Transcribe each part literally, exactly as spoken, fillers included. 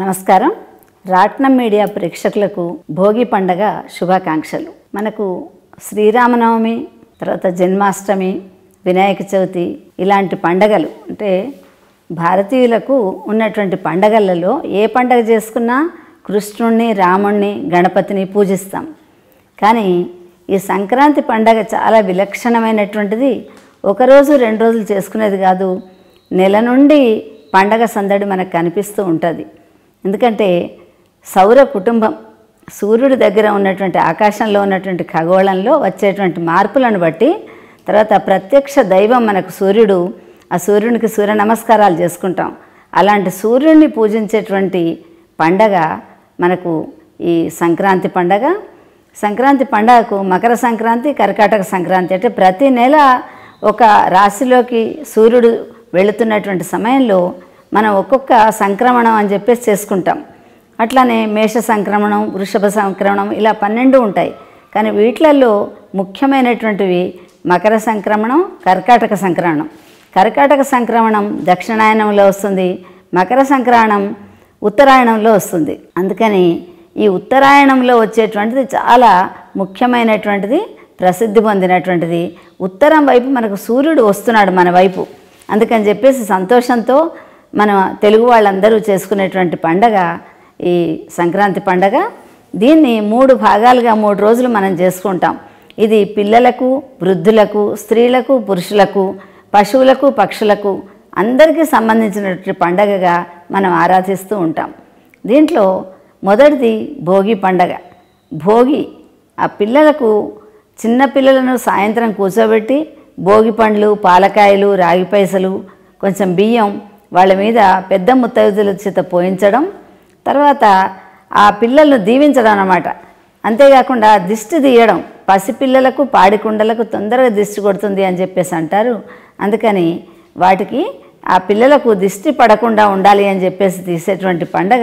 నమస్కారం. రాట్నం మీడియా ప్రేక్షకులకు భోగి పండగ శుభాకాంక్షలు. మనకు శ్రీరామనవమి, తర్వాత జన్మాష్టమి, వినాయక చవితి ఇలాంటి పండగలు అంటే భారతీయులకు ఉన్నటువంటి పండగలలో ఏ పండగ చేసుకున్నా కృష్ణుణ్ణి, రాముణ్ణి, గణపతిని పూజిస్తాం. కానీ ఈ సంక్రాంతి పండగ చాలా విలక్షణమైనటువంటిది. ఒకరోజు రెండు రోజులు చేసుకునేది కాదు, నెల నుండి పండగ సందడి మనకు కనిపిస్తూ ఉంటుంది. ఎందుకంటే సౌర కుటుంబం సూర్యుడి దగ్గర ఉన్నటువంటి ఆకాశంలో ఉన్నటువంటి ఖగోళంలో వచ్చేటువంటి మార్పులను బట్టి, తర్వాత ప్రత్యక్ష దైవం మనకు సూర్యుడు, ఆ సూర్యునికి సూర్య నమస్కారాలు చేసుకుంటాం. అలాంటి సూర్యుడిని పూజించేటువంటి పండగ మనకు ఈ సంక్రాంతి పండగ. సంక్రాంతి పండగకు మకర సంక్రాంతి, కర్కాటక సంక్రాంతి అంటే ప్రతి నెల ఒక రాశిలోకి సూర్యుడు వెళుతున్నటువంటి సమయంలో మనం ఒక్కొక్క సంక్రమణం అని చెప్పేసి చేసుకుంటాం. అట్లానే మేష సంక్రమణం, వృషభ సంక్రమణం ఇలా పన్నెండు ఉంటాయి. కానీ వీటిలలో ముఖ్యమైనటువంటివి మకర సంక్రమణం, కర్కాటక సంక్రమణం. కర్కాటక సంక్రమణం దక్షిణాయనంలో వస్తుంది, మకర సంక్రమణం ఉత్తరాయణంలో వస్తుంది. అందుకని ఈ ఉత్తరాయణంలో వచ్చేటువంటిది చాలా ముఖ్యమైనటువంటిది, ప్రసిద్ధి పొందినటువంటిది. ఉత్తరం వైపు మనకు సూర్యుడు వస్తున్నాడు మన వైపు. అందుకని చెప్పేసి సంతోషంతో మన తెలుగు వాళ్ళందరూ చేసుకునేటువంటి పండగ ఈ సంక్రాంతి పండగ. దీన్ని మూడు భాగాలుగా మూడు రోజులు మనం చేసుకుంటాం. ఇది పిల్లలకు, వృద్ధులకు, స్త్రీలకు, పురుషులకు, పశువులకు, పక్షులకు అందరికీ సంబంధించినటువంటి పండగగా మనం ఆరాధిస్తూ ఉంటాం. దీంట్లో మొదటిది భోగి పండగ. భోగి ఆ పిల్లలకు, చిన్న పిల్లలను సాయంత్రం కూర్చోబెట్టి భోగి పండ్లు, పాలకాయలు, రాగి పైసలు, కొంచెం బియ్యం వాళ్ళ మీద పెద్ద ముత్తైదుల చేత పోయించడం, తర్వాత ఆ పిల్లలను దీవించడం అన్నమాట. అంతేకాకుండా దిష్టి తీయడం. పసిపిల్లలకు, పాడికుండలకు తొందరగా దిష్టి కొడుతుంది అని చెప్పేసి అంటారు. అందుకని వాటికి ఆ పిల్లలకు దిష్టి పడకుండా ఉండాలి అని చెప్పేసి తీసేటువంటి పండగ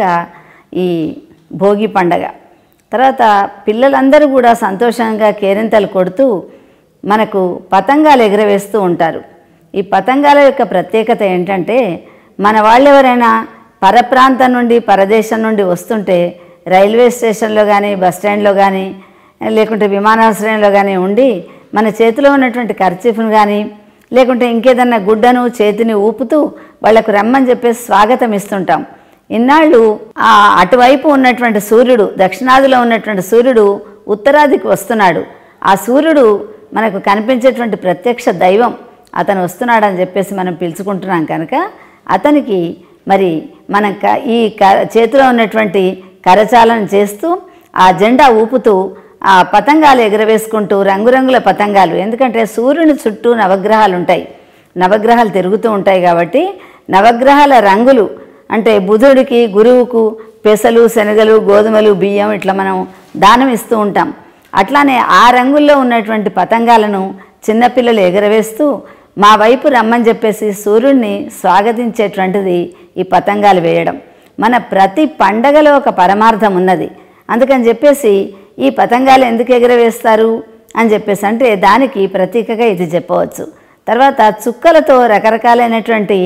ఈ భోగి పండగ. తర్వాత పిల్లలందరూ కూడా సంతోషంగా కేరింతలు కొడుతూ మనకు పతంగాలు ఎగరవేస్తూ ఉంటారు. ఈ పతంగాల యొక్క ప్రత్యేకత ఏంటంటే, మన వాళ్ళు ఎవరైనా పరప్రాంతం నుండి, పరదేశం నుండి వస్తుంటే రైల్వే స్టేషన్లో కానీ, బస్ స్టాండ్లో కానీ, లేకుంటే విమానాశ్రయంలో కానీ ఉండి మన చేతిలో ఉన్నటువంటి కర్చీఫ్ను కానీ, లేకుంటే ఇంకేదన్నా గుడ్డను చేతిని ఊపుతూ వాళ్లకు రమ్మని చెప్పేసి స్వాగతం ఇస్తుంటాం. ఇన్నాళ్ళు ఆ అటువైపు ఉన్నటువంటి సూర్యుడు, దక్షిణాదిలో ఉన్నటువంటి సూర్యుడు ఉత్తరాదికి వస్తున్నాడు. ఆ సూర్యుడు మనకు కనిపించేటువంటి ప్రత్యక్ష దైవం, అతను వస్తున్నాడని చెప్పేసి మనం పిలుచుకుంటున్నాం. కనుక అతనికి మరి మనం క ఈ క చేతిలో ఉన్నటువంటి కరచాలన చేస్తూ, ఆ జెండా ఊపుతూ, ఆ పతంగాలు ఎగరవేసుకుంటూ, రంగురంగుల పతంగాలు. ఎందుకంటే సూర్యుని చుట్టూ నవగ్రహాలు ఉంటాయి, నవగ్రహాలు తిరుగుతూ ఉంటాయి. కాబట్టి నవగ్రహాల రంగులు అంటే బుధుడికి, గురువుకు పెసలు, శనగలు, గోధుమలు, బియ్యం ఇట్లా మనం దానం ఇస్తూ ఉంటాం. అట్లానే ఆ రంగుల్లో ఉన్నటువంటి పతంగాలను చిన్నపిల్లలు ఎగరవేస్తూ మా వైపు రమ్మని చెప్పేసి సూర్యుడిని స్వాగతించేటువంటిది ఈ పతంగాలు వేయడం. మన ప్రతి పండగలో ఒక పరమార్థం ఉన్నది. అందుకని చెప్పేసి ఈ పతంగాలు ఎందుకు ఎగరవేస్తారు అని చెప్పేసి అంటే దానికి ప్రతీకగా ఇది చెప్పవచ్చు. తర్వాత చుక్కలతో రకరకాలైనటువంటి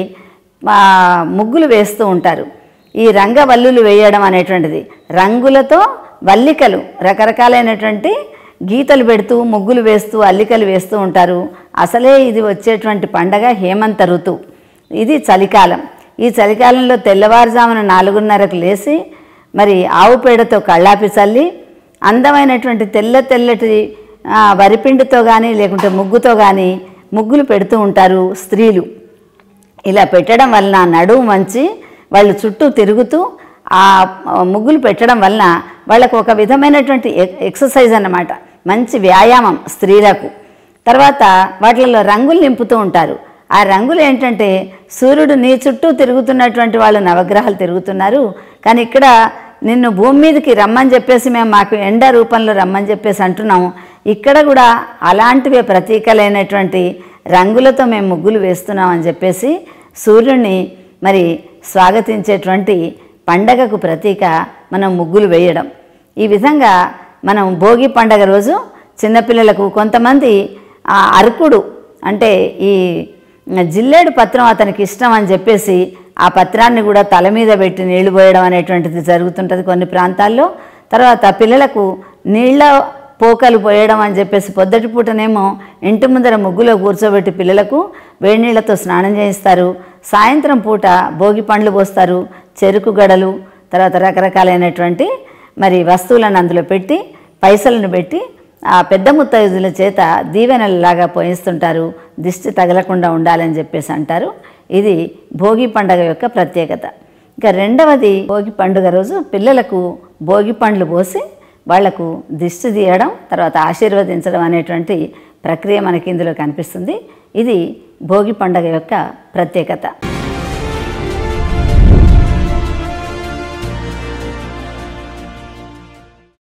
ముగ్గులు వేస్తూ ఉంటారు. ఈ రంగవల్లులు వేయడం అనేటువంటిది, రంగులతో వల్లికలు, రకరకాలైనటువంటి గీతలు పెడుతూ, ముగ్గులు వేస్తూ, అల్లికలు వేస్తూ ఉంటారు. అసలే ఇది వచ్చేటువంటి పండగ హేమంత ఋతువు, ఇది చలికాలం. ఈ చలికాలంలో తెల్లవారుజామున నాలుగున్నరకు లేచి మరి ఆవు పేడతో కళ్ళాపి చల్లి అందమైనటువంటి తెల్ల తెల్లటి వరిపిండితో కానీ, లేకుంటే ముగ్గుతో కానీ ముగ్గులు పెడుతూ ఉంటారు స్త్రీలు. ఇలా పెట్టడం వలన నడుము మంచి వాళ్ళు చుట్టూ తిరుగుతూ ఆ ముగ్గులు పెట్టడం వలన వాళ్ళకు ఒక విధమైనటువంటి ఎక్సర్సైజ్ అన్నమాట, మంచి వ్యాయామం స్త్రీలకు. తర్వాత వాటిల్లో రంగులు నింపుతూ ఉంటారు. ఆ రంగులు ఏంటంటే సూర్యుడు నీ చుట్టూ తిరుగుతున్నటువంటి వాళ్ళు నవగ్రహాలు తిరుగుతున్నారు. కానీ ఇక్కడ నిన్ను భూమి మీదకి రమ్మని చెప్పేసి మేము మాకు ఎండ రూపంలో రమ్మని చెప్పేసి అంటున్నాము. ఇక్కడ కూడా అలాంటివే ప్రతీకలైనటువంటి రంగులతో మేము ముగ్గులు వేస్తున్నాం అని చెప్పేసి సూర్యుడిని మరి స్వాగతించేటువంటి పండగకు ప్రతీక మనం ముగ్గులు వేయడం. ఈ విధంగా మనం భోగి పండగ రోజు చిన్నపిల్లలకు కొంతమంది అర్కుడు అంటే ఈ జిల్లేడు పత్రం అతనికి ఇష్టం అని చెప్పేసి ఆ పత్రాన్ని కూడా తల మీద పెట్టి నీళ్లు పోయడం అనేటువంటిది జరుగుతుంటుంది కొన్ని ప్రాంతాల్లో. తర్వాత పిల్లలకు నీళ్ళ పోకలు పోయడం అని చెప్పేసి పొద్దటి పూటనేమో ఇంటి ముందర ముగ్గులో కూర్చోబెట్టి పిల్లలకు వేడి నీళ్లతో స్నానం చేయిస్తారు. సాయంత్రం పూట భోగి పండ్లు పోస్తారు, చెరుకు గడలు, తర్వాత రకరకాలైనటువంటి మరి వస్తువులను అందులో పెట్టి పైసలను పెట్టి ఆ పెద్ద ముత్తైదుల చేత దీవెనలలాగా పోయిస్తుంటారు, దిష్టి తగలకుండా ఉండాలని చెప్పేసి అంటారు. ఇది భోగి పండుగ యొక్క ప్రత్యేకత. ఇంకా రెండవది, భోగి పండుగ రోజు పిల్లలకు భోగి పండ్లు పోసి వాళ్లకు దిష్టి తీయడం, తర్వాత ఆశీర్వదించడం అనేటువంటి ప్రక్రియ మనకి ఇందులో కనిపిస్తుంది. ఇది భోగి పండుగ యొక్క ప్రత్యేకత.